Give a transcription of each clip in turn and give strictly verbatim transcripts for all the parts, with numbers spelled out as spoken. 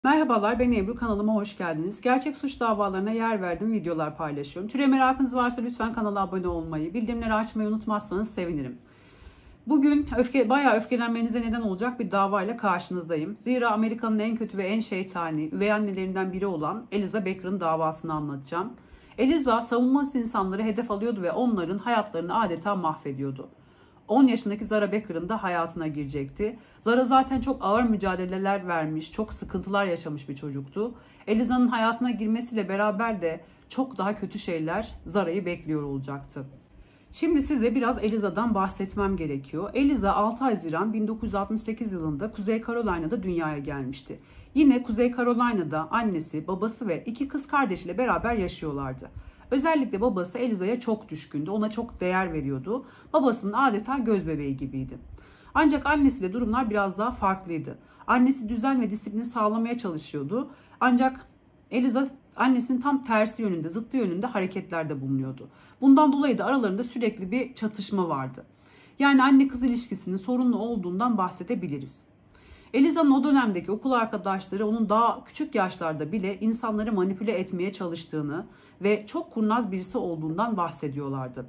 Merhabalar, ben Ebru, kanalıma hoş geldiniz. Gerçek suç davalarına yer verdiğim videolar paylaşıyorum. Türe merakınız varsa lütfen kanala abone olmayı, bildirimleri açmayı unutmazsanız sevinirim. Bugün öfke, bayağı öfkelenmenize neden olacak bir davayla karşınızdayım. Zira Amerika'nın en kötü ve en şeytani üvey annelerinden biri olan Eliza Becker'ın davasını anlatacağım. Eliza savunmasız insanları hedef alıyordu ve onların hayatlarını adeta mahvediyordu. on yaşındaki Zara Becker'ın da hayatına girecekti. Zara zaten çok ağır mücadeleler vermiş, çok sıkıntılar yaşamış bir çocuktu. Eliza'nın hayatına girmesiyle beraber de çok daha kötü şeyler Zara'yı bekliyor olacaktı. Şimdi size biraz Eliza'dan bahsetmem gerekiyor. Eliza altı Haziran bin dokuz yüz altmış sekiz yılında Kuzey Carolina'da dünyaya gelmişti. Yine Kuzey Carolina'da annesi, babası ve iki kız kardeşiyle beraber yaşıyorlardı. Özellikle babası Eliza'ya çok düşkündü, ona çok değer veriyordu. Babasının adeta göz bebeği gibiydi. Ancak annesiyle durumlar biraz daha farklıydı. Annesi düzen ve disiplini sağlamaya çalışıyordu. Ancak Eliza annesinin tam tersi yönünde, zıttı yönünde hareketlerde bulunuyordu. Bundan dolayı da aralarında sürekli bir çatışma vardı. Yani anne kız ilişkisinin sorunlu olduğundan bahsedebiliriz. Eliza'nın o dönemdeki okul arkadaşları onun daha küçük yaşlarda bile insanları manipüle etmeye çalıştığını ve çok kurnaz birisi olduğundan bahsediyorlardı.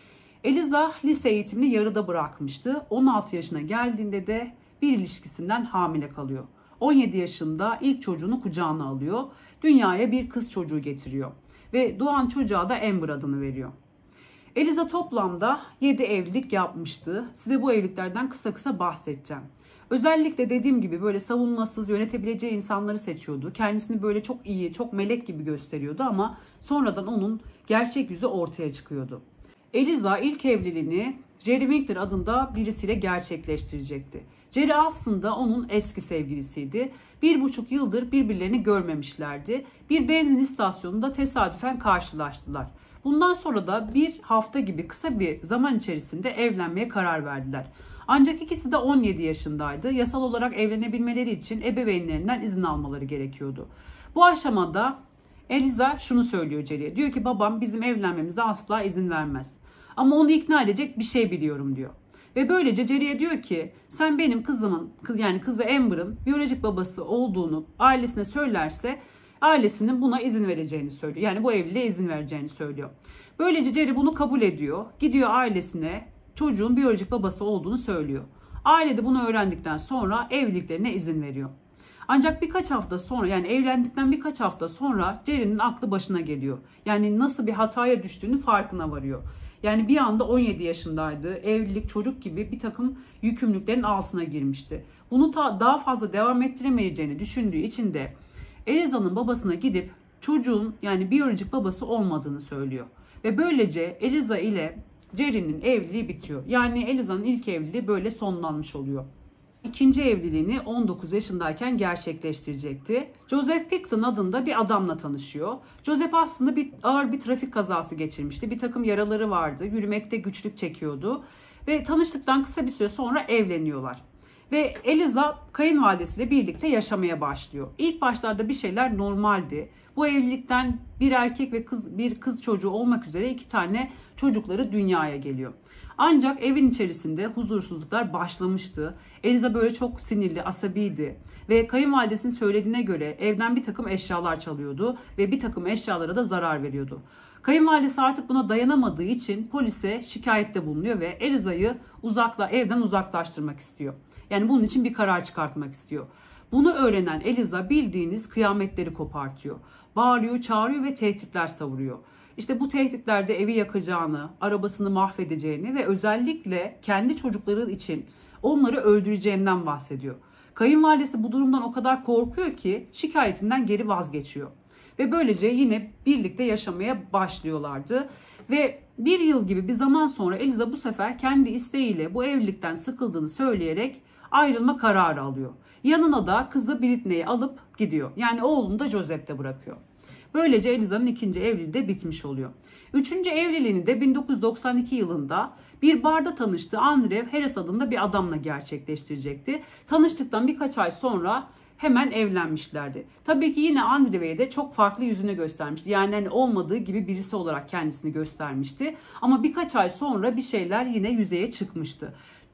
Eliza lise eğitimini yarıda bırakmıştı. on altı yaşına geldiğinde de bir ilişkisinden hamile kalıyor. on yedi yaşında ilk çocuğunu kucağına alıyor. Dünyaya bir kız çocuğu getiriyor ve doğan çocuğa da Amber adını veriyor. Eliza toplamda yedi evlilik yapmıştı. Size bu evliliklerden kısa kısa bahsedeceğim. Özellikle dediğim gibi böyle savunmasız, yönetebileceği insanları seçiyordu. Kendisini böyle çok iyi, çok melek gibi gösteriyordu ama sonradan onun gerçek yüzü ortaya çıkıyordu. Eliza ilk evliliğini Jerry Winkler adında birisiyle gerçekleştirecekti. Jerry aslında onun eski sevgilisiydi. Bir buçuk yıldır birbirlerini görmemişlerdi. Bir benzin istasyonunda tesadüfen karşılaştılar. Bundan sonra da bir hafta gibi kısa bir zaman içerisinde evlenmeye karar verdiler. Ancak ikisi de on yedi yaşındaydı. Yasal olarak evlenebilmeleri için ebeveynlerinden izin almaları gerekiyordu. Bu aşamada Eliza şunu söylüyor Jerry'e. Diyor ki babam bizim evlenmemize asla izin vermez. Ama onu ikna edecek bir şey biliyorum diyor. Ve böylece Jerry'e diyor ki sen benim kızımın yani kızı Amber'ın biyolojik babası olduğunu ailesine söylerse ailesinin buna izin vereceğini söylüyor. Yani bu evliliğe izin vereceğini söylüyor. Böylece Jerry bunu kabul ediyor. Gidiyor ailesine çocuğun biyolojik babası olduğunu söylüyor. Aile de bunu öğrendikten sonra evliliklerine izin veriyor. Ancak birkaç hafta sonra yani evlendikten birkaç hafta sonra Jerry'nin aklı başına geliyor. Yani nasıl bir hataya düştüğünün farkına varıyor. Yani bir anda on yedi yaşındaydı. Evlilik, çocuk gibi bir takım yükümlülüklerin altına girmişti. Bunu ta daha fazla devam ettiremeyeceğini düşündüğü için de Eliza'nın babasına gidip çocuğun yani biyolojik babası olmadığını söylüyor. Ve böylece Eliza ile Jerry'nin evliliği bitiyor. Yani Eliza'nın ilk evliliği böyle sonlanmış oluyor. İkinci evliliğini on dokuz yaşındayken gerçekleştirecekti. Joseph Picton adında bir adamla tanışıyor. Joseph aslında bir ağır bir trafik kazası geçirmişti. Bir takım yaraları vardı. Yürümekte güçlük çekiyordu. Ve tanıştıktan kısa bir süre sonra evleniyorlar. Ve Eliza kayınvalidesiyle birlikte yaşamaya başlıyor. İlk başlarda bir şeyler normaldi. Bu evlilikten bir erkek ve kız bir kız çocuğu olmak üzere iki tane çocukları dünyaya geliyor. Ancak evin içerisinde huzursuzluklar başlamıştı. Eliza böyle çok sinirli, asabiydi. Ve kayınvalidesinin söylediğine göre evden bir takım eşyalar çalıyordu ve bir takım eşyalara da zarar veriyordu. Kayınvalidesi artık buna dayanamadığı için polise şikayette bulunuyor ve Eliza'yı uzakla evden uzaklaştırmak istiyor. Yani bunun için bir karar çıkartmak istiyor. Bunu öğrenen Eliza bildiğiniz kıyametleri kopartıyor. Bağırıyor, çağırıyor ve tehditler savuruyor. İşte bu tehditlerde evi yakacağını, arabasını mahvedeceğini ve özellikle kendi çocukları için onları öldüreceğinden bahsediyor. Kayınvalidesi bu durumdan o kadar korkuyor ki şikayetinden geri vazgeçiyor. Ve böylece yine birlikte yaşamaya başlıyorlardı. Ve bir yıl gibi bir zaman sonra Eliza bu sefer kendi isteğiyle bu evlilikten sıkıldığını söyleyerek ayrılma kararı alıyor. Yanına da kızı Britney'i alıp gidiyor. Yani oğlunu da Joseph'te bırakıyor. Böylece Eliza'nın ikinci evliliği de bitmiş oluyor. Üçüncü evliliğini de bin dokuz yüz doksan iki yılında bir barda tanıştığı Andrew Harris adında bir adamla gerçekleştirecekti. Tanıştıktan birkaç ay sonra hemen evlenmişlerdi. Tabii ki yine Andrew'e de çok farklı yüzünü göstermişti. Yani hani olmadığı gibi birisi olarak kendisini göstermişti. Ama birkaç ay sonra bir şeyler yine yüzeye çıkmıştı.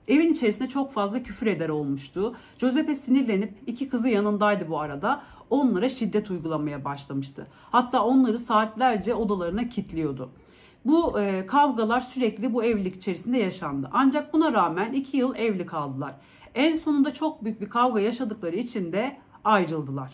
Evin içerisinde çok fazla küfür eder olmuştu. Giuseppe sinirlenip, iki kızı yanındaydı bu arada, onlara şiddet uygulamaya başlamıştı. Hatta onları saatlerce odalarına kilitliyordu. Bu e, kavgalar sürekli bu evlilik içerisinde yaşandı. Ancak buna rağmen iki yıl evli kaldılar. En sonunda çok büyük bir kavga yaşadıkları için de ayrıldılar.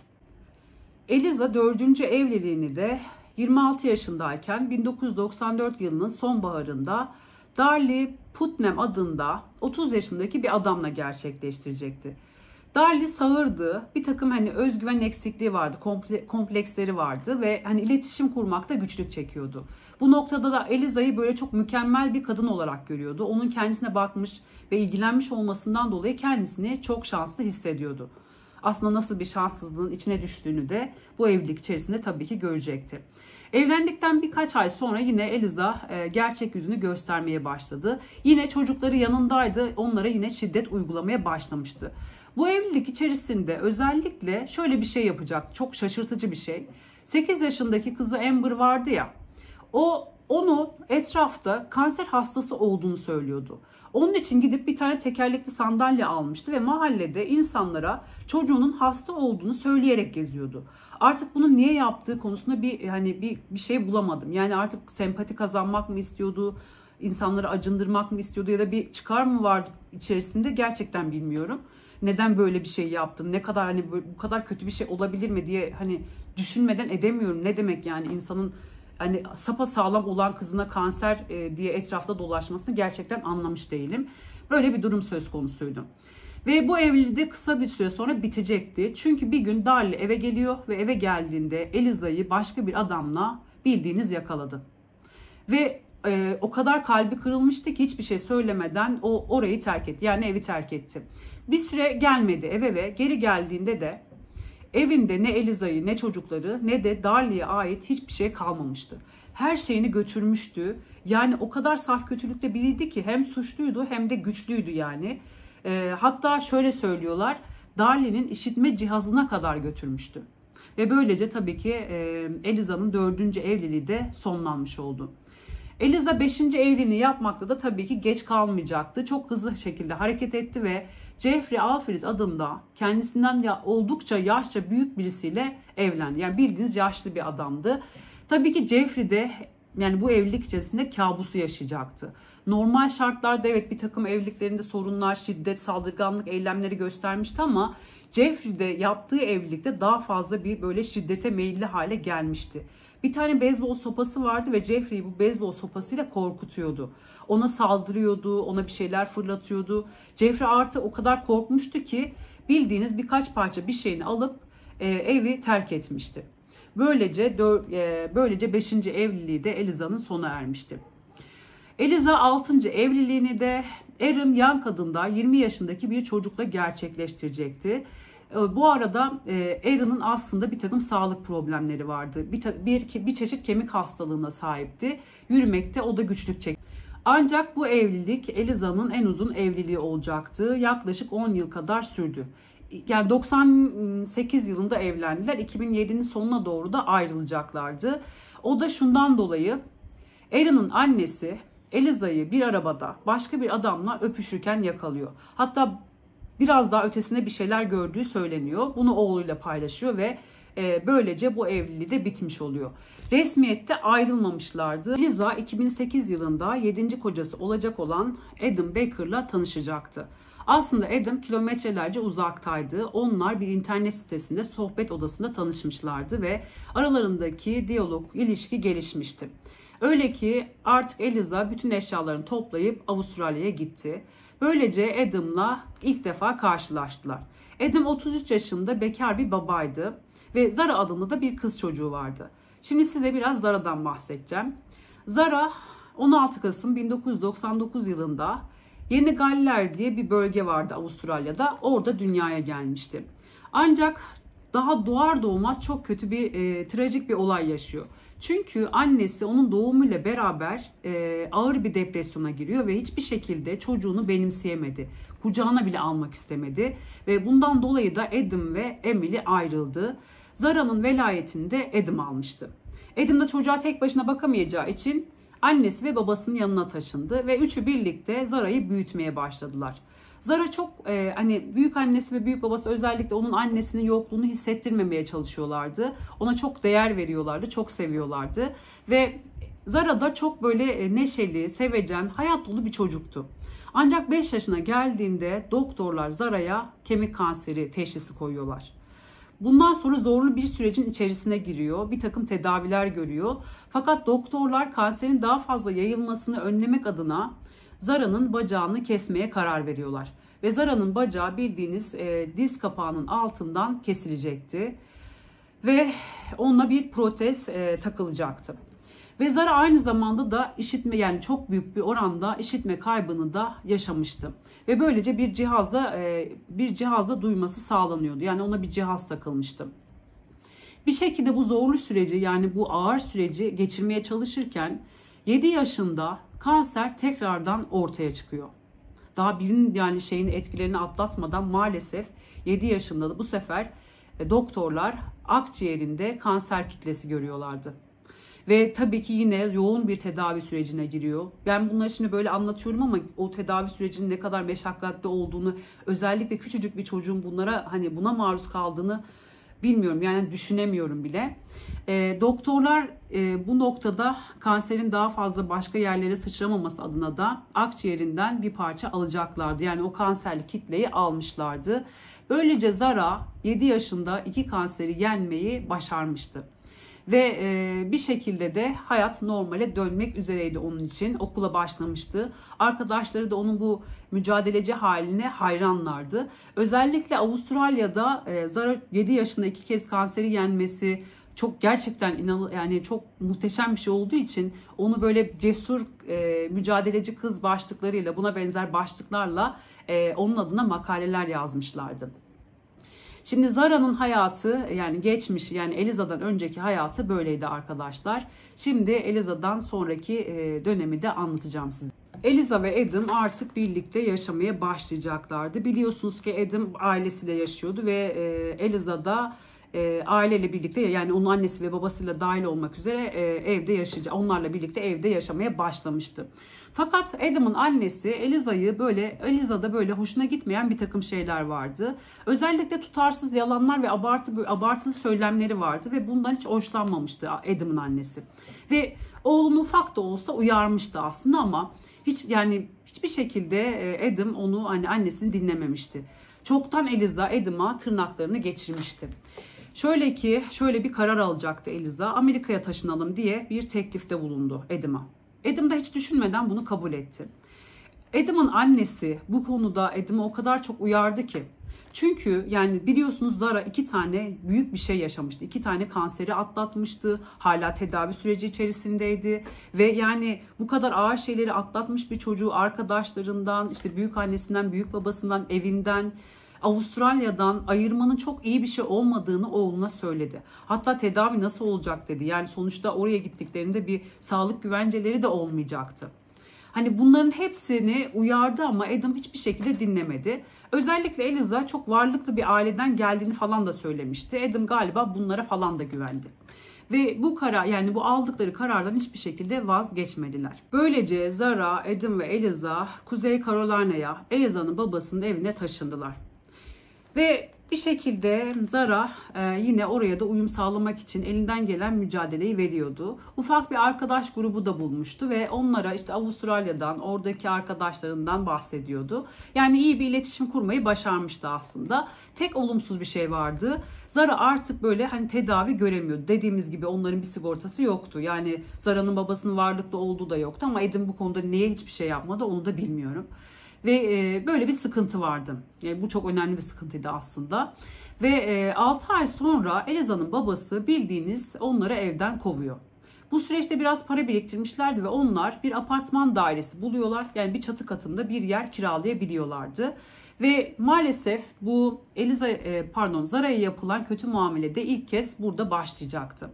Eliza dördüncü evliliğini de yirmi altı yaşındayken bin dokuz yüz doksan dört yılının sonbaharında Darlie Putnam adında otuz yaşındaki bir adamla gerçekleştirecekti. Darlie sağırdı, bir takım hani özgüven eksikliği vardı, komple, kompleksleri vardı ve hani iletişim kurmakta güçlük çekiyordu. Bu noktada da Eliza'yı böyle çok mükemmel bir kadın olarak görüyordu. Onun kendisine bakmış ve ilgilenmiş olmasından dolayı kendisini çok şanslı hissediyordu. Aslında nasıl bir şanssızlığın içine düştüğünü de bu evlilik içerisinde tabii ki görecekti. Evlendikten birkaç ay sonra yine Eliza gerçek yüzünü göstermeye başladı. Yine çocukları yanındaydı, onlara yine şiddet uygulamaya başlamıştı. Bu evlilik içerisinde özellikle şöyle bir şey yapacaktı, çok şaşırtıcı bir şey. sekiz yaşındaki kızı Amber vardı ya, o onu etrafta kanser hastası olduğunu söylüyordu. Onun için gidip bir tane tekerlekli sandalye almıştı ve mahallede insanlara çocuğunun hasta olduğunu söyleyerek geziyordu. Artık bunu niye yaptığı konusunda bir hani bir bir şey bulamadım. Yani artık sempati kazanmak mı istiyordu, insanları acındırmak mı istiyordu ya da bir çıkar mı vardı içerisinde, gerçekten bilmiyorum. Neden böyle bir şey yaptın? Ne kadar hani bu kadar kötü bir şey olabilir mi diye hani düşünmeden edemiyorum. Ne demek yani insanın hani sapasağlam olan kızına kanser e, diye etrafta dolaşmasını gerçekten anlamış değilim. Böyle bir durum söz konusuydu. Ve bu evliliği de kısa bir süre sonra bitecekti. Çünkü bir gün Darlie eve geliyor ve eve geldiğinde Eliza'yı başka bir adamla bildiğiniz yakaladı. Ve e, o kadar kalbi kırılmıştı ki hiçbir şey söylemeden o orayı terk etti. Yani evi terk etti. Bir süre gelmedi eve ve geri geldiğinde de evinde ne Eliza'yı, ne çocukları, ne de Darlie'ye ait hiçbir şey kalmamıştı. Her şeyini götürmüştü. Yani o kadar saf kötülükte biriydi ki hem suçluydu hem de güçlüydü yani. E, hatta şöyle söylüyorlar, Darlie'nin işitme cihazına kadar götürmüştü. Ve böylece tabii ki e, Eliza'nın dördüncü evliliği de sonlanmış oldu. Eliza beşinci evliliğini yapmakta da tabii ki geç kalmayacaktı. Çok hızlı şekilde hareket etti ve Jeffrey Alfred adında kendisinden ya, oldukça yaşça büyük birisiyle evlendi. Yani bildiğiniz yaşlı bir adamdı. Tabii ki Jeffrey de yani bu evlilik içerisinde kabusu yaşayacaktı. Normal şartlarda evet bir takım evliliklerinde sorunlar, şiddet, saldırganlık eylemleri göstermişti ama Jeffrey de yaptığı evlilikte daha fazla bir böyle şiddete meyilli hale gelmişti. Bir tane beyzbol sopası vardı ve Jeffrey'i bu beyzbol sopasıyla korkutuyordu. Ona saldırıyordu, ona bir şeyler fırlatıyordu. Jeffrey artık o kadar korkmuştu ki bildiğiniz birkaç parça bir şeyini alıp e, evi terk etmişti. Böylece e, böylece beşinci evliliği de Eliza'nın sona ermişti. Eliza altıncı evliliğini de Aaron Young adında yirmi yaşındaki bir çocukla gerçekleştirecekti. Bu arada Aaron'ın aslında bir takım sağlık problemleri vardı. Bir, bir, bir çeşit kemik hastalığına sahipti. Yürümekte o da güçlük çekti. Ancak bu evlilik Eliza'nın en uzun evliliği olacaktı. Yaklaşık on yıl kadar sürdü. Yani doksan sekiz yılında evlendiler. iki bin yedinin sonuna doğru da ayrılacaklardı. O da şundan dolayı Aaron'ın annesi Eliza'yı bir arabada başka bir adamla öpüşürken yakalıyor. Hatta biraz daha ötesinde bir şeyler gördüğü söyleniyor. Bunu oğluyla paylaşıyor ve e, böylece bu evliliği de bitmiş oluyor. Resmiyette ayrılmamışlardı. Eliza iki bin sekiz yılında yedinci kocası olacak olan Adam Baker'la tanışacaktı. Aslında Adam kilometrelerce uzaktaydı. Onlar bir internet sitesinde sohbet odasında tanışmışlardı ve aralarındaki diyalog, ilişki gelişmişti. Öyle ki artık Eliza bütün eşyalarını toplayıp Avustralya'ya gitti. Böylece Adam'la ilk defa karşılaştılar. Adam otuz üç yaşında bekar bir babaydı ve Zara adında da bir kız çocuğu vardı. Şimdi size biraz Zara'dan bahsedeceğim. Zara on altı Kasım bin dokuz yüz doksan dokuz yılında Yeni Galler diye bir bölge vardı Avustralya'da. Orada dünyaya gelmişti. Ancak daha doğar doğmaz çok kötü bir e, trajik bir olay yaşıyor. Çünkü annesi onun doğumuyla beraber e, ağır bir depresyona giriyor ve hiçbir şekilde çocuğunu benimseyemedi. Kucağına bile almak istemedi ve bundan dolayı da Adam ve Emily ayrıldı. Zara'nın velayetini de Adam almıştı. Adam da çocuğa tek başına bakamayacağı için annesi ve babasının yanına taşındı ve üçü birlikte Zara'yı büyütmeye başladılar. Zara çok e, hani büyük annesi ve büyük babası özellikle onun annesinin yokluğunu hissettirmemeye çalışıyorlardı. Ona çok değer veriyorlardı, çok seviyorlardı ve Zara da çok böyle neşeli, sevecen, hayat dolu bir çocuktu. Ancak beş yaşına geldiğinde doktorlar Zara'ya kemik kanseri teşhisi koyuyorlar. Bundan sonra zorlu bir sürecin içerisine giriyor. Bir takım tedaviler görüyor. Fakat doktorlar kanserin daha fazla yayılmasını önlemek adına Zara'nın bacağını kesmeye karar veriyorlar. Ve Zara'nın bacağı bildiğiniz e, diz kapağının altından kesilecekti. Ve onunla bir protez e, takılacaktı. Ve Zara aynı zamanda da işitme, yani çok büyük bir oranda işitme kaybını da yaşamıştı. Ve böylece bir cihazla e, bir cihazla duyması sağlanıyordu. Yani ona bir cihaz takılmıştı. Bir şekilde bu zorlu süreci, yani bu ağır süreci geçirmeye çalışırken yedi yaşında kanser tekrardan ortaya çıkıyor. Daha birinin yani şeyin etkilerini atlatmadan maalesef yedi yaşında da bu sefer e, doktorlar akciğerinde kanser kitlesi görüyorlardı. Ve tabii ki yine yoğun bir tedavi sürecine giriyor. Ben bunları şimdi böyle anlatıyorum ama o tedavi sürecinin ne kadar meşakkatli olduğunu, özellikle küçücük bir çocuğun bunlara hani buna maruz kaldığını bilmiyorum. Yani düşünemiyorum bile. E, doktorlar e, bu noktada kanserin daha fazla başka yerlere sıçramaması adına da akciğerinden bir parça alacaklardı. Yani o kanserli kitleyi almışlardı. Böylece Zara yedi yaşında iki kanseri yenmeyi başarmıştı. Ve e, bir şekilde de hayat normale dönmek üzereydi onun için. Okula başlamıştı. Arkadaşları da onun bu mücadeleci haline hayranlardı. Özellikle Avustralya'da e, Zara yedi yaşında iki kez kanseri yenmesi çok gerçekten inanıl yani çok muhteşem bir şey olduğu için onu böyle cesur e, mücadeleci kız başlıklarıyla, buna benzer başlıklarla e, onun adına makaleler yazmışlardı. Şimdi Zara'nın hayatı, yani geçmişi, yani Eliza'dan önceki hayatı böyleydi arkadaşlar. Şimdi Eliza'dan sonraki dönemi de anlatacağım size. Eliza ve Adam artık birlikte yaşamaya başlayacaklardı. Biliyorsunuz ki Adam ailesiyle yaşıyordu ve Eliza da e, aileyle birlikte, yani onun annesi ve babasıyla dahil olmak üzere e, evde yaşayacak. Onlarla birlikte evde yaşamaya başlamıştı. Fakat Adam'ın annesi Eliza'yı böyle, Eliza'da böyle hoşuna gitmeyen bir takım şeyler vardı. Özellikle tutarsız yalanlar ve abartı, abartılı söylemleri vardı ve bundan hiç hoşlanmamıştı Adam'ın annesi. Ve oğlunu ufak da olsa uyarmıştı aslında ama hiç yani hiçbir şekilde Adam onu, hani annesini dinlememişti. Çoktan Eliza Adam'a tırnaklarını geçirmişti. Şöyle ki şöyle bir karar alacaktı Eliza. Amerika'ya taşınalım diye bir teklifte bulundu Adam'a. Adam da hiç düşünmeden bunu kabul etti. Adam'ın annesi bu konuda Adam'ı o kadar çok uyardı ki. Çünkü yani biliyorsunuz Zara iki tane büyük bir şey yaşamıştı. İki tane kanseri atlatmıştı. Hala tedavi süreci içerisindeydi. Ve yani bu kadar ağır şeyleri atlatmış bir çocuğu arkadaşlarından, işte büyük annesinden, büyük babasından, evinden, Avustralya'dan ayırmanın çok iyi bir şey olmadığını oğluna söyledi. Hatta tedavi nasıl olacak dedi. Yani sonuçta oraya gittiklerinde bir sağlık güvenceleri de olmayacaktı. Hani bunların hepsini uyardı ama Adam hiçbir şekilde dinlemedi. Özellikle Eliza çok varlıklı bir aileden geldiğini falan da söylemişti. Adam galiba bunlara falan da güvendi. Ve bu karar, yani bu aldıkları karardan hiçbir şekilde vazgeçmediler. Böylece Zara, Adam ve Eliza Kuzey Carolina'ya, Eliza'nın babasının evine taşındılar. Ve bir şekilde Zara e, yine oraya da uyum sağlamak için elinden gelen mücadeleyi veriyordu. Ufak bir arkadaş grubu da bulmuştu ve onlara işte Avustralya'dan, oradaki arkadaşlarından bahsediyordu. Yani iyi bir iletişim kurmayı başarmıştı aslında. Tek olumsuz bir şey vardı. Zara artık böyle hani tedavi göremiyordu. Dediğimiz gibi onların bir sigortası yoktu. Yani Zara'nın babasının varlıklı olduğu da yoktu ama Adam bu konuda niye hiçbir şey yapmadı onu da bilmiyorum. Ve böyle bir sıkıntı vardı. Yani bu çok önemli bir sıkıntıydı aslında. Ve altı ay sonra Eliza'nın babası bildiğiniz onları evden kovuyor. Bu süreçte biraz para biriktirmişlerdi ve onlar bir apartman dairesi buluyorlar. Yani bir çatı katında bir yer kiralayabiliyorlardı. Ve maalesef bu Eliza pardon Zara'ya yapılan kötü muamele de ilk kez burada başlayacaktı.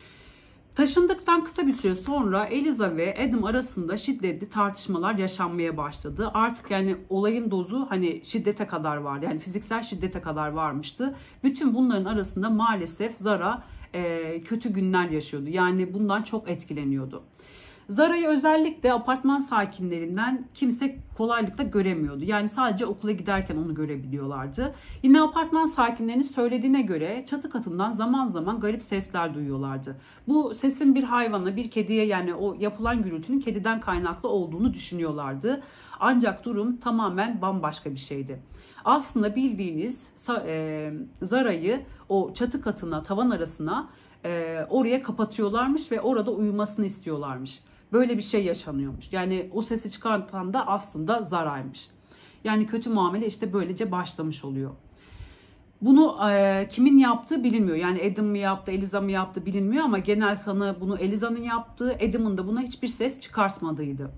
Taşındıktan kısa bir süre sonra Eliza ve Adam arasında şiddetli tartışmalar yaşanmaya başladı. Artık yani olayın dozu hani şiddete kadar vardı. Yani fiziksel şiddete kadar varmıştı. Bütün bunların arasında maalesef Zara e, kötü günler yaşıyordu. Yani bundan çok etkileniyordu. Zara'yı özellikle apartman sakinlerinden kimse kolaylıkla göremiyordu. Yani sadece okula giderken onu görebiliyorlardı. Yine apartman sakinlerinin söylediğine göre çatı katından zaman zaman garip sesler duyuyorlardı. Bu sesin bir hayvana, bir kediye, yani o yapılan gürültünün kediden kaynaklı olduğunu düşünüyorlardı. Ancak durum tamamen bambaşka bir şeydi. Aslında bildiğiniz e, Zara'yı o çatı katına, tavan arasına e, oraya kapatıyorlarmış ve orada uyumasını istiyorlarmış. Böyle bir şey yaşanıyormuş. Yani o sesi çıkartan da aslında Zara'ymış. Yani kötü muamele işte böylece başlamış oluyor. Bunu e, kimin yaptığı bilinmiyor. Yani Adam mı yaptı, Eliza mı yaptı bilinmiyor ama genel kanı bunu Eliza'nın yaptığı, Adam'ın da buna hiçbir ses çıkartmadığıydı.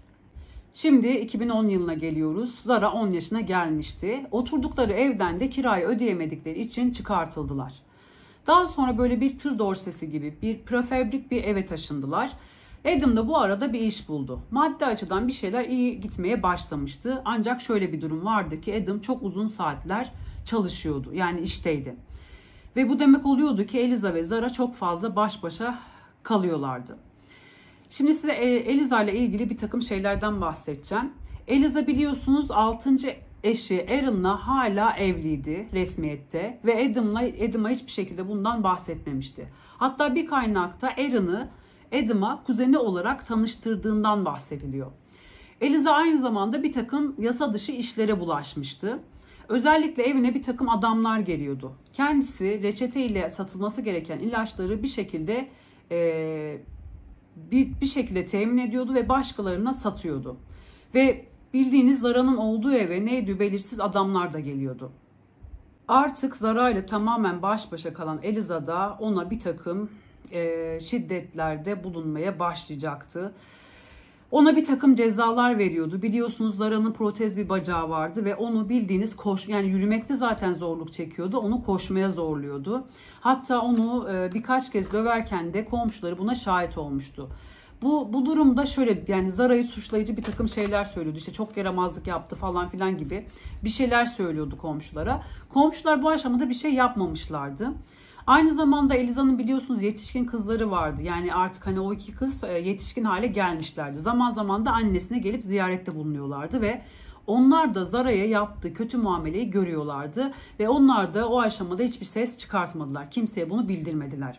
Şimdi iki bin on yılına geliyoruz. Zara on yaşına gelmişti. Oturdukları evden de kirayı ödeyemedikleri için çıkartıldılar. Daha sonra böyle bir tır dorsesi gibi bir prefabrik bir eve taşındılar. Adam da bu arada bir iş buldu. Maddi açıdan bir şeyler iyi gitmeye başlamıştı. Ancak şöyle bir durum vardı ki Adam çok uzun saatler çalışıyordu. Yani işteydi. Ve bu demek oluyordu ki Eliza ve Zara çok fazla baş başa kalıyorlardı. Şimdi size Eliza ile ilgili bir takım şeylerden bahsedeceğim. Eliza biliyorsunuz altıncı eşi Aaron'la hala evliydi resmiyette ve Adam'la Adam'a hiçbir şekilde bundan bahsetmemişti. Hatta bir kaynakta Aaron'ı Adam'a kuzeni olarak tanıştırdığından bahsediliyor. Eliza aynı zamanda bir takım yasa dışı işlere bulaşmıştı. Özellikle evine bir takım adamlar geliyordu. Kendisi reçeteyle satılması gereken ilaçları bir şekilde e, bir, bir şekilde temin ediyordu ve başkalarına satıyordu. Ve bildiğiniz Zara'nın olduğu eve neydi belirsiz adamlar da geliyordu. Artık Zara ile tamamen baş başa kalan Eliza da ona bir takım e, şiddetlerde bulunmaya başlayacaktı. Ona bir takım cezalar veriyordu. Biliyorsunuz Zara'nın protez bir bacağı vardı ve onu bildiğiniz koş, yani yürümekte zaten zorluk çekiyordu. Onu koşmaya zorluyordu. Hatta onu e, birkaç kez döverken de komşuları buna şahit olmuştu. Bu, bu durumda şöyle, yani Zara'yı suçlayıcı bir takım şeyler söylüyordu. İşte çok yaramazlık yaptı falan filan gibi bir şeyler söylüyordu komşulara. Komşular bu aşamada bir şey yapmamışlardı. Aynı zamanda Eliza'nın biliyorsunuz yetişkin kızları vardı. Yani artık hani o iki kız yetişkin hale gelmişlerdi. Zaman zaman da annesine gelip ziyarette bulunuyorlardı ve onlar da Zara'ya yaptığı kötü muameleyi görüyorlardı. Ve onlar da o aşamada hiçbir ses çıkartmadılar. Kimseye bunu bildirmediler.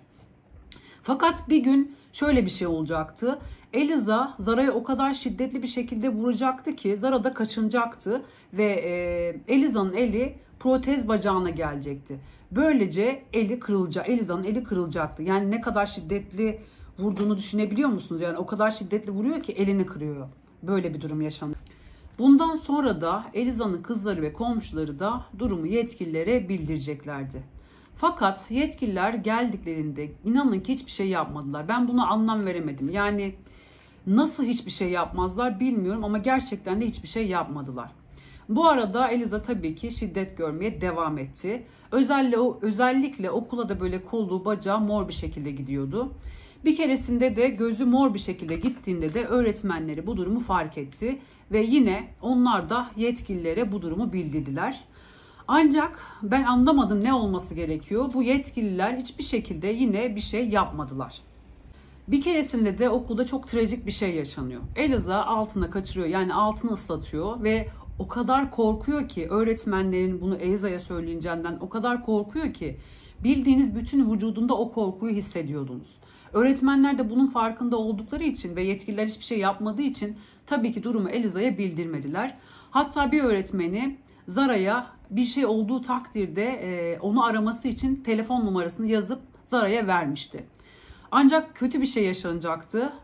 Fakat bir gün şöyle bir şey olacaktı. Eliza Zara'ya o kadar şiddetli bir şekilde vuracaktı ki Zara da kaçınacaktı ve e, Eliza'nın eli protez bacağına gelecekti. Böylece eli kırılacak, Eliza'nın eli kırılacaktı. Yani ne kadar şiddetli vurduğunu düşünebiliyor musunuz? Yani o kadar şiddetli vuruyor ki elini kırıyor. Böyle bir durum yaşanıyor. Bundan sonra da Eliza'nın kızları ve komşuları da durumu yetkililere bildireceklerdi. Fakat yetkililer geldiklerinde inanın ki hiçbir şey yapmadılar. Ben buna anlam veremedim. Yani nasıl hiçbir şey yapmazlar bilmiyorum ama gerçekten de hiçbir şey yapmadılar. Bu arada Eliza tabii ki şiddet görmeye devam etti. Özellikle, özellikle okula da böyle kolu bacağı mor bir şekilde gidiyordu. Bir keresinde de gözü mor bir şekilde gittiğinde de öğretmenleri bu durumu fark etti. Ve yine onlar da yetkililere bu durumu bildirdiler. Ancak ben anlamadım ne olması gerekiyor. Bu yetkililer hiçbir şekilde yine bir şey yapmadılar. Bir keresinde de okulda çok trajik bir şey yaşanıyor. Eliza altına kaçırıyor, yani altını ıslatıyor ve o kadar korkuyor ki öğretmenlerin bunu Eliza'ya söyleyeceğinden o kadar korkuyor ki bildiğiniz bütün vücudunda o korkuyu hissediyordunuz. Öğretmenler de bunun farkında oldukları için ve yetkililer hiçbir şey yapmadığı için tabii ki durumu Eliza'ya bildirmediler. Hatta bir öğretmeni Zara'ya bir şey olduğu takdirde onu araması için telefon numarasını yazıp Zara'ya vermişti. Ancak kötü bir şey yaşanacaktı.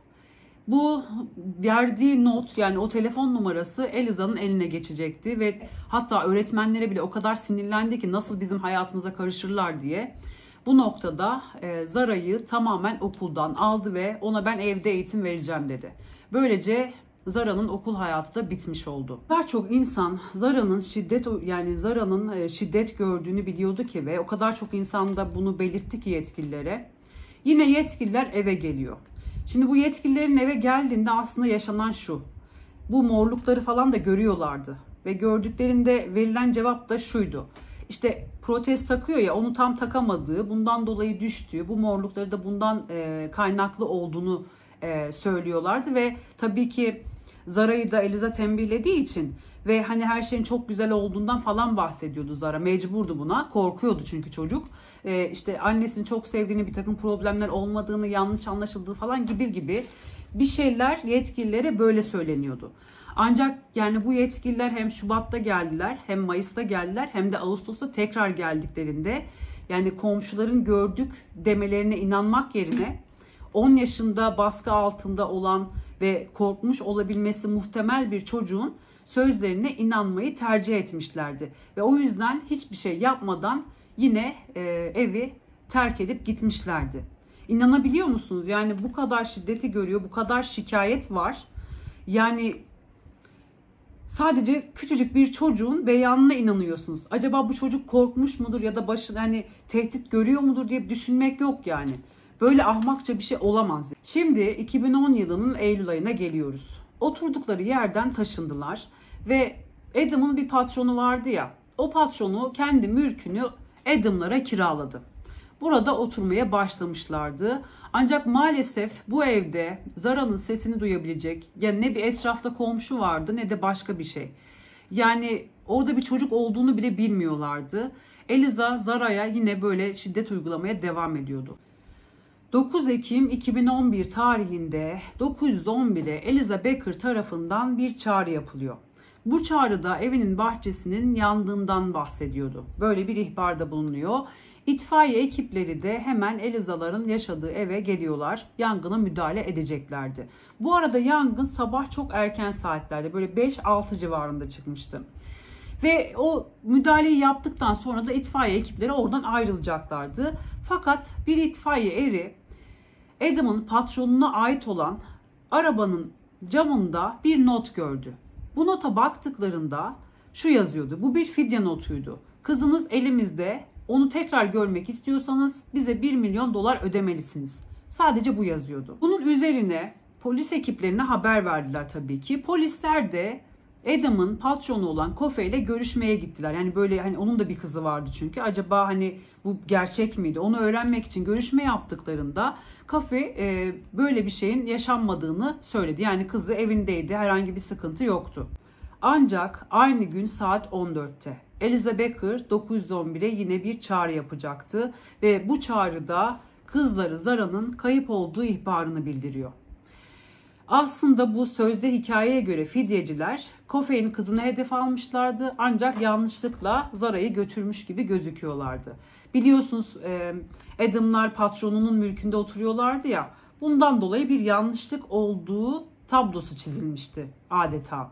Bu verdiği not, yani o telefon numarası Eliza'nın eline geçecekti ve hatta öğretmenlere bile o kadar sinirlendi ki nasıl bizim hayatımıza karışırlar diye. Bu noktada Zara'yı tamamen okuldan aldı ve ona ben evde eğitim vereceğim dedi. Böylece Zara'nın okul hayatı da bitmiş oldu. O kadar çok insan Zara'nın şiddet yani Zara'nın şiddet gördüğünü biliyordu ki ve o kadar çok insan da bunu belirtti ki yetkililere. Yine yetkililer eve geliyor. Şimdi bu yetkililerin eve geldiğinde aslında yaşanan şu. Bu morlukları falan da görüyorlardı. Ve gördüklerinde verilen cevap da şuydu. İşte protez takıyor ya, onu tam takamadığı, bundan dolayı düştüğü, bu morlukları da bundan e, kaynaklı olduğunu e, söylüyorlardı ve tabii ki Zara'yı da Eliza tembihlediği için ve hani her şeyin çok güzel olduğundan falan bahsediyordu Zara. Mecburdu buna. Korkuyordu çünkü çocuk. Ee, işte annesini çok sevdiğini, bir takım problemler olmadığını, yanlış anlaşıldığı falan gibi gibi bir şeyler yetkililere böyle söyleniyordu. Ancak yani bu yetkililer hem Şubat'ta geldiler, hem Mayıs'ta geldiler, hem de Ağustos'ta tekrar geldiklerinde yani komşuların gördük demelerine inanmak yerine on yaşında baskı altında olan ve korkmuş olabilmesi muhtemel bir çocuğun sözlerine inanmayı tercih etmişlerdi. Ve o yüzden hiçbir şey yapmadan yine e, evi terk edip gitmişlerdi. İnanabiliyor musunuz? Yani bu kadar şiddeti görüyor, bu kadar şikayet var. Yani sadece küçücük bir çocuğun beyanına inanıyorsunuz. Acaba bu çocuk korkmuş mudur ya da başına hani tehdit görüyor mudur diye düşünmek yok yani. Böyle ahmakça bir şey olamaz. Şimdi iki bin on yılının Eylül ayına geliyoruz. Oturdukları yerden taşındılar ve Adam'ın bir patronu vardı ya. O patronu kendi mülkünü Adam'lara kiraladı. Burada oturmaya başlamışlardı. Ancak maalesef bu evde Zara'nın sesini duyabilecek yani ne bir etrafta komşu vardı ne de başka bir şey. Yani orada bir çocuk olduğunu bile bilmiyorlardı. Eliza Zara'ya yine böyle şiddet uygulamaya devam ediyordu. dokuz Ekim iki bin on bir tarihinde dokuz yüz on bire Eliza Becker tarafından bir çağrı yapılıyor. Bu çağrıda evinin bahçesinin yandığından bahsediyordu. Böyle bir ihbarda bulunuyor. İtfaiye ekipleri de hemen Eliza'ların yaşadığı eve geliyorlar. Yangına müdahale edeceklerdi. Bu arada yangın sabah çok erken saatlerde böyle beş altı civarında çıkmıştı. Ve o müdahaleyi yaptıktan sonra da itfaiye ekipleri oradan ayrılacaklardı. Fakat bir itfaiye eri Adam'ın patronuna ait olan arabanın camında bir not gördü. Bu nota baktıklarında şu yazıyordu. Bu bir fidye notuydu. Kızınız elimizde. Onu tekrar görmek istiyorsanız bize bir milyon dolar ödemelisiniz. Sadece bu yazıyordu. Bunun üzerine polis ekiplerine haber verdiler tabii ki. Polisler de Adam'ın patronu olan Kofe ile görüşmeye gittiler. Yani böyle hani onun da bir kızı vardı çünkü. Acaba hani bu gerçek miydi? Onu öğrenmek için görüşme yaptıklarında Kofe e, böyle bir şeyin yaşanmadığını söyledi. Yani kızı evindeydi. Herhangi bir sıkıntı yoktu. Ancak aynı gün saat on dörtte Eliza Becker dokuz yüz on bire yine bir çağrı yapacaktı ve bu çağrıda kızları Zara'nın kayıp olduğu ihbarını bildiriyor. Aslında bu sözde hikayeye göre fidyeciler Kofe'nin kızını hedef almışlardı ancak yanlışlıkla Zara'yı götürmüş gibi gözüküyorlardı. Biliyorsunuz Adam'lar patronunun mülkünde oturuyorlardı ya, bundan dolayı bir yanlışlık olduğu tablosu çizilmişti adeta.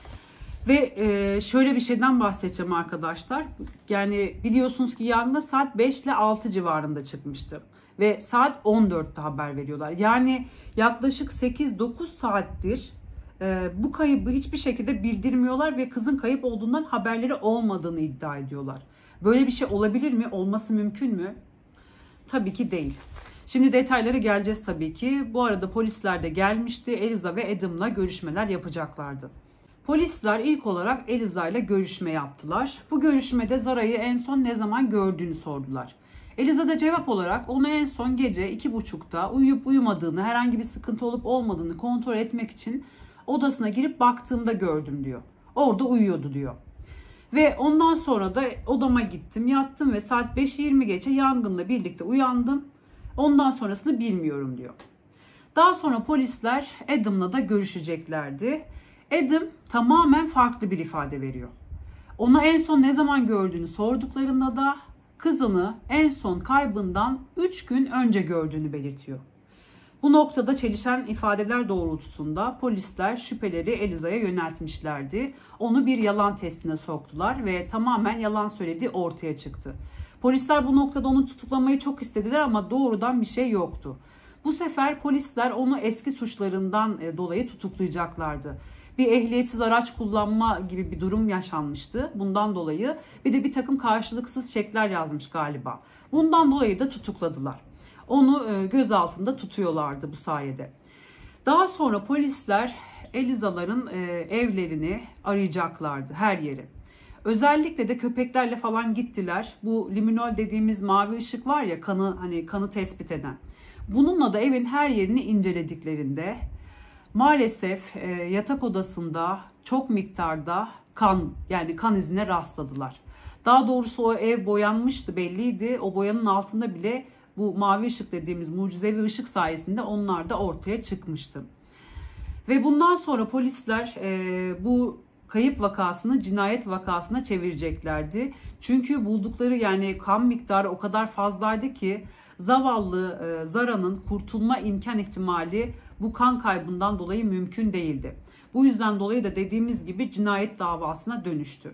Ve şöyle bir şeyden bahsedeceğim arkadaşlar. Yani biliyorsunuz ki yangın saat beş ile altı civarında çıkmıştı. Ve saat on dörtte haber veriyorlar. Yani yaklaşık sekiz dokuz saattir bu kaybı hiçbir şekilde bildirmiyorlar ve kızın kayıp olduğundan haberleri olmadığını iddia ediyorlar. Böyle bir şey olabilir mi? Olması mümkün mü? Tabii ki değil. Şimdi detaylara geleceğiz tabii ki. Bu arada polisler de gelmişti. Eliza ve Adam'la görüşmeler yapacaklardı. Polisler ilk olarak Eliza ile görüşme yaptılar. Bu görüşmede Zara'yı en son ne zaman gördüğünü sordular. Eliza da cevap olarak onu en son gece iki buçukta uyuyup uyumadığını, herhangi bir sıkıntı olup olmadığını kontrol etmek için odasına girip baktığımda gördüm diyor. Orada uyuyordu diyor. Ve ondan sonra da odama gittim, yattım ve saat beş yirmi geçe yangınla birlikte uyandım. Ondan sonrasını bilmiyorum diyor. Daha sonra polisler Adam'la da görüşeceklerdi. Adam tamamen farklı bir ifade veriyor. Ona en son ne zaman gördüğünü sorduklarında da kızını en son kaybından üç gün önce gördüğünü belirtiyor. Bu noktada çelişen ifadeler doğrultusunda polisler şüpheleri Eliza'ya yöneltmişlerdi. Onu bir yalan testine soktular ve tamamen yalan söylediği ortaya çıktı. Polisler bu noktada onu tutuklamayı çok istediler ama doğrudan bir şey yoktu. Bu sefer polisler onu eski suçlarından dolayı tutuklayacaklardı. Bir ehliyetsiz araç kullanma gibi bir durum yaşanmıştı. Bundan dolayı bir de bir takım karşılıksız çekler yazmış galiba. Bundan dolayı da tutukladılar. Onu gözaltında tutuyorlardı bu sayede. Daha sonra polisler Eliza'ların evlerini arayacaklardı, her yeri. Özellikle de köpeklerle falan gittiler. Bu liminol dediğimiz mavi ışık var ya, kanı hani kanı tespit eden. Bununla da evin her yerini incelediklerinde maalesef e, yatak odasında çok miktarda kan, yani kan izine rastladılar. Daha doğrusu o ev boyanmıştı, belliydi. O boyanın altında bile bu mavi ışık dediğimiz mucizevi ışık sayesinde onlar da ortaya çıkmıştı. Ve bundan sonra polisler e, bu kayıp vakasını cinayet vakasına çevireceklerdi. Çünkü buldukları yani kan miktarı o kadar fazlaydı ki zavallı e, Zara'nın kurtulma imkan ihtimali bu kan kaybından dolayı mümkün değildi. Bu yüzden dolayı da dediğimiz gibi cinayet davasına dönüştü.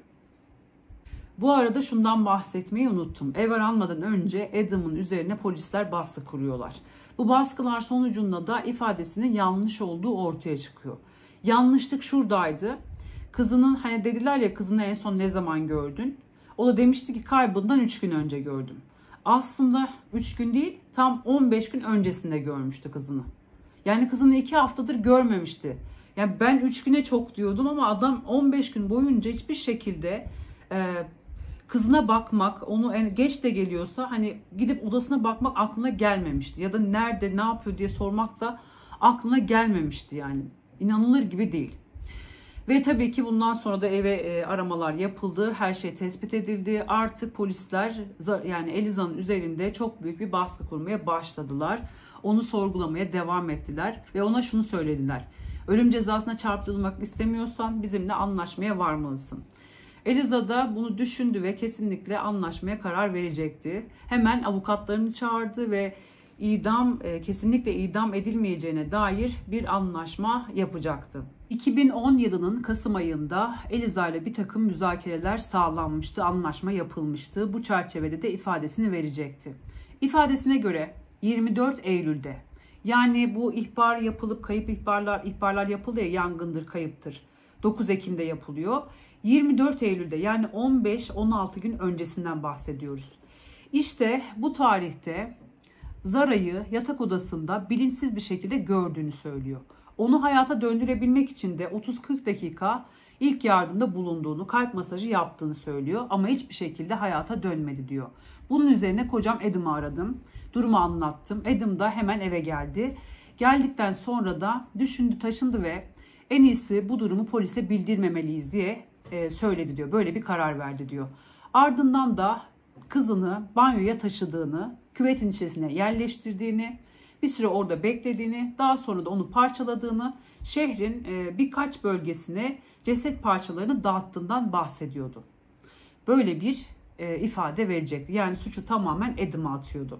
Bu arada şundan bahsetmeyi unuttum. Ev aranmadan önce Adam'ın üzerine polisler baskı kuruyorlar. Bu baskılar sonucunda da ifadesinin yanlış olduğu ortaya çıkıyor. Yanlışlık şuradaydı. Kızının, hani dediler ya, kızını en son ne zaman gördün? O da demişti ki kaybından üç gün önce gördüm. Aslında üç gün değil, tam on beş gün öncesinde görmüştü kızını. Yani kızını iki haftadır görmemişti. Yani ben üç güne çok diyordum ama adam on beş gün boyunca hiçbir şekilde e, kızına bakmak, onu geç de geliyorsa hani gidip odasına bakmak aklına gelmemişti. Ya da nerede, ne yapıyor diye sormak da aklına gelmemişti yani. İnanılır gibi değil. Ve tabii ki bundan sonra da eve e, aramalar yapıldı. Her şey tespit edildi. Artık polisler yani Eliza'nın üzerinde çok büyük bir baskı kurmaya başladılar. Onu sorgulamaya devam ettiler ve ona şunu söylediler: ölüm cezasına çarptırılmak istemiyorsan bizimle anlaşmaya varmalısın. Eliza da bunu düşündü ve kesinlikle anlaşmaya karar verecekti. Hemen avukatlarını çağırdı ve idam kesinlikle idam edilmeyeceğine dair bir anlaşma yapacaktı. iki bin on yılının Kasım ayında Eliza ile bir takım müzakereler sağlanmıştı, anlaşma yapılmıştı. Bu çerçevede de ifadesini verecekti. İfadesine göre yirmi dört Eylül'de, yani bu ihbar yapılıp kayıp ihbarlar ihbarlar yapıldı ya, yangındır, kayıptır. dokuz Ekim'de yapılıyor. yirmi dört Eylül'de, yani on beş on altı gün öncesinden bahsediyoruz. İşte bu tarihte Zara'yı yatak odasında bilinçsiz bir şekilde gördüğünü söylüyor. Onu hayata döndürebilmek için de otuz kırk dakika ilk yardımda bulunduğunu, kalp masajı yaptığını söylüyor ama hiçbir şekilde hayata dönmedi diyor. Bunun üzerine kocam Adam'ı aradım. Durumu anlattım. Adam da hemen eve geldi. Geldikten sonra da düşündü, taşındı ve en iyisi bu durumu polise bildirmemeliyiz diye söyledi diyor. Böyle bir karar verdi diyor. Ardından da kızını banyoya taşıdığını, küvetin içerisine yerleştirdiğini, bir süre orada beklediğini, daha sonra da onu parçaladığını, şehrin birkaç bölgesine ceset parçalarını dağıttığından bahsediyordu. Böyle bir ifade verecekti. Yani suçu tamamen Adam'a atıyordu.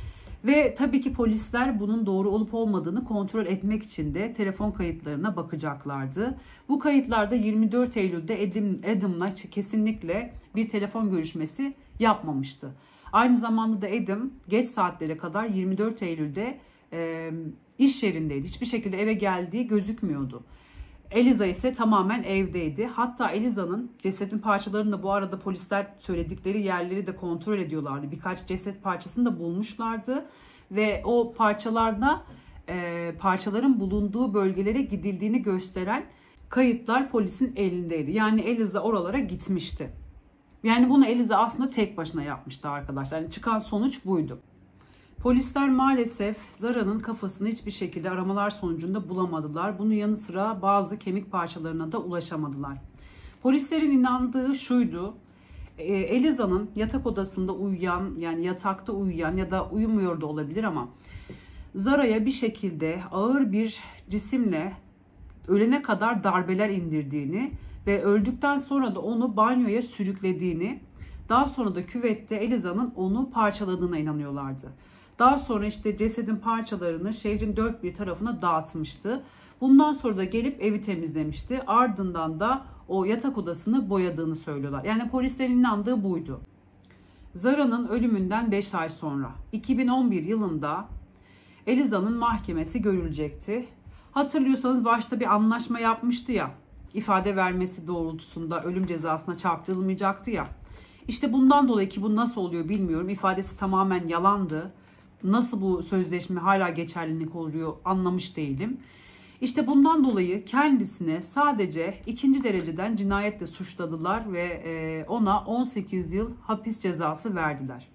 Ve tabii ki polisler bunun doğru olup olmadığını kontrol etmek için de telefon kayıtlarına bakacaklardı. Bu kayıtlarda yirmi dört Eylül'de Adam, Adam'la kesinlikle bir telefon görüşmesi yapmamıştı. Aynı zamanda da Adam geç saatlere kadar yirmi dört Eylül'de e, iş yerindeydi. Hiçbir şekilde eve geldiği gözükmüyordu. Eliza ise tamamen evdeydi. Hatta Eliza'nın cesedin parçalarını da bu arada polisler söyledikleri yerleri de kontrol ediyorlardı. Birkaç ceset parçasını da bulmuşlardı. Ve o parçalarda e, parçaların bulunduğu bölgelere gidildiğini gösteren kayıtlar polisin elindeydi. Yani Eliza oralara gitmişti. Yani bunu Eliza aslında tek başına yapmıştı arkadaşlar. Yani çıkan sonuç buydu. Polisler maalesef Zara'nın kafasını hiçbir şekilde aramalar sonucunda bulamadılar. Bunun yanı sıra bazı kemik parçalarına da ulaşamadılar. Polislerin inandığı şuydu: Eliza'nın yatak odasında uyuyan, yani yatakta uyuyan ya da uyumuyor da olabilir ama Zara'ya bir şekilde ağır bir cisimle ölene kadar darbeler indirdiğini ve öldükten sonra da onu banyoya sürüklediğini, daha sonra da küvette Eliza'nın onu parçaladığına inanıyorlardı. Daha sonra işte cesedin parçalarını şehrin dört bir tarafına dağıtmıştı. Bundan sonra da gelip evi temizlemişti. Ardından da o yatak odasını boyadığını söylüyorlar. Yani polislerin inandığı buydu. Zara'nın ölümünden beş ay sonra iki bin on bir yılında Eliza'nın mahkemesi görülecekti. Hatırlıyorsanız başta bir anlaşma yapmıştı ya, ifade vermesi doğrultusunda ölüm cezasına çarptırılmayacaktı ya. İşte bundan dolayı, ki bu nasıl oluyor bilmiyorum, ifadesi tamamen yalandı. Nasıl bu sözleşme hala geçerlilik oluyor anlamış değilim. İşte bundan dolayı kendisine sadece ikinci dereceden cinayetle suçladılar ve ona on sekiz yıl hapis cezası verdiler.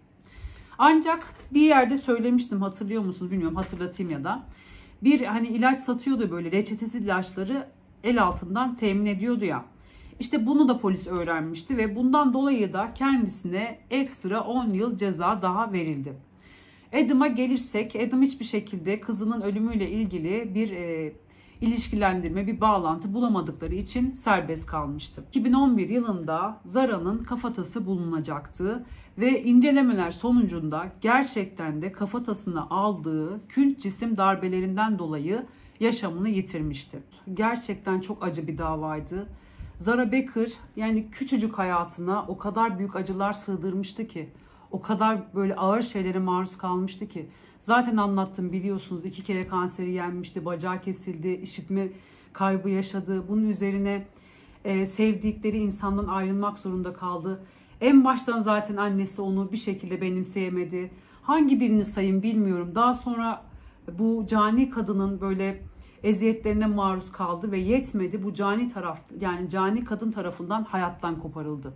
Ancak bir yerde söylemiştim, hatırlıyor musunuz bilmiyorum, hatırlatayım ya da. Bir hani ilaç satıyordu, böyle reçetesiz ilaçları el altından temin ediyordu ya. İşte bunu da polis öğrenmişti ve bundan dolayı da kendisine ekstra on yıl ceza daha verildi. Adam'a gelirsek, Adam hiçbir şekilde kızının ölümüyle ilgili bir e, ilişkilendirme, bir bağlantı bulamadıkları için serbest kalmıştı. iki bin on bir yılında Zara'nın kafatası bulunacaktı ve incelemeler sonucunda gerçekten de kafatasına aldığı kült cisim darbelerinden dolayı yaşamını yitirmişti. Gerçekten çok acı bir davaydı. Zara Becker yani küçücük hayatına o kadar büyük acılar sığdırmıştı ki, o kadar böyle ağır şeylere maruz kalmıştı ki. Zaten anlattım, biliyorsunuz, iki kere kanseri yenmişti, bacağı kesildi, işitme kaybı yaşadı. Bunun üzerine e, sevdikleri insandan ayrılmak zorunda kaldı. En baştan zaten annesi onu bir şekilde benimseyemedi. Hangi birini sayayım bilmiyorum. Daha sonra bu cani kadının böyle eziyetlerine maruz kaldı ve yetmedi. Bu cani taraf, yani cani kadın tarafından hayattan koparıldı.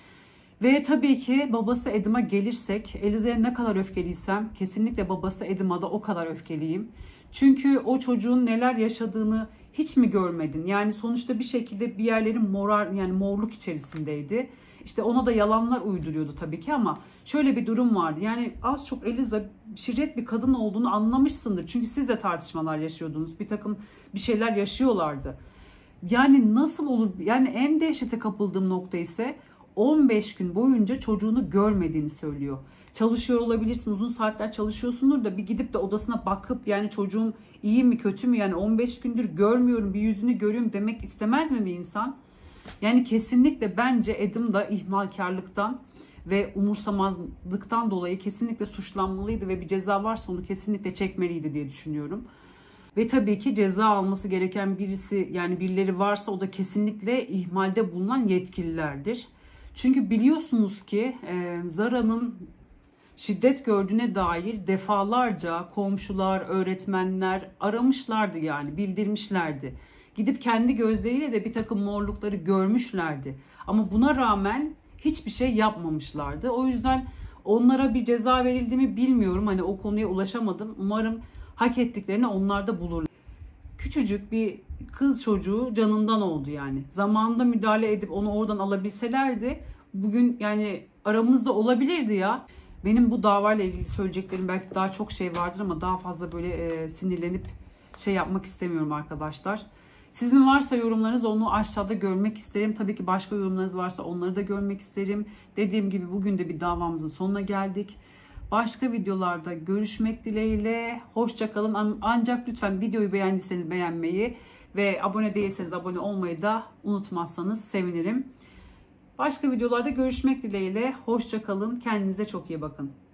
Ve tabii ki babası Adam'a gelirsek, Elize'ye ne kadar öfkeliysem kesinlikle babası Adam'a da o kadar öfkeliyim. Çünkü o çocuğun neler yaşadığını hiç mi görmedin? Yani sonuçta bir şekilde bir yerlerin morar, yani morluk içerisindeydi. İşte ona da yalanlar uyduruyordu tabii ki, ama şöyle bir durum vardı. Yani az çok Elize şirret bir kadın olduğunu anlamışsındır. Çünkü siz de tartışmalar yaşıyordunuz. Bir takım bir şeyler yaşıyorlardı. Yani nasıl olur? Yani en dehşete kapıldığım nokta ise on beş gün boyunca çocuğunu görmediğini söylüyor. Çalışıyor olabilirsin, uzun saatler çalışıyorsundur da bir gidip de odasına bakıp yani çocuğum iyi mi kötü mü, yani on beş gündür görmüyorum, bir yüzünü görüyorum demek istemez mi bir insan? Yani kesinlikle bence Adam da ihmalkarlıktan ve umursamazlıktan dolayı kesinlikle suçlanmalıydı ve bir ceza varsa onu kesinlikle çekmeliydi diye düşünüyorum. Ve tabii ki ceza alması gereken birisi, yani birileri varsa o da kesinlikle ihmalde bulunan yetkililerdir. Çünkü biliyorsunuz ki e, Zara'nın şiddet gördüğüne dair defalarca komşular, öğretmenler aramışlardı, yani bildirmişlerdi. Gidip kendi gözleriyle de bir takım morlukları görmüşlerdi. Ama buna rağmen hiçbir şey yapmamışlardı. O yüzden onlara bir ceza verildi mi bilmiyorum. Hani o konuya ulaşamadım. Umarım hak ettiklerini onlar da bulurlar. Küçücük bir kız çocuğu canından oldu yani. Zamanında müdahale edip onu oradan alabilselerdi bugün yani aramızda olabilirdi ya. Benim bu davayla ilgili söyleyeceklerim belki daha çok şey vardır ama daha fazla böyle e, sinirlenip şey yapmak istemiyorum arkadaşlar. Sizin varsa yorumlarınız, onu aşağıda görmek isterim. Tabii ki başka yorumlarınız varsa onları da görmek isterim. Dediğim gibi bugün de bir davamızın sonuna geldik. Başka videolarda görüşmek dileğiyle. Hoşça kalın. Ancak lütfen videoyu beğendiyseniz beğenmeyi ve abone değilseniz abone olmayı da unutmazsanız sevinirim. Başka videolarda görüşmek dileğiyle. Hoşça kalın. Kendinize çok iyi bakın.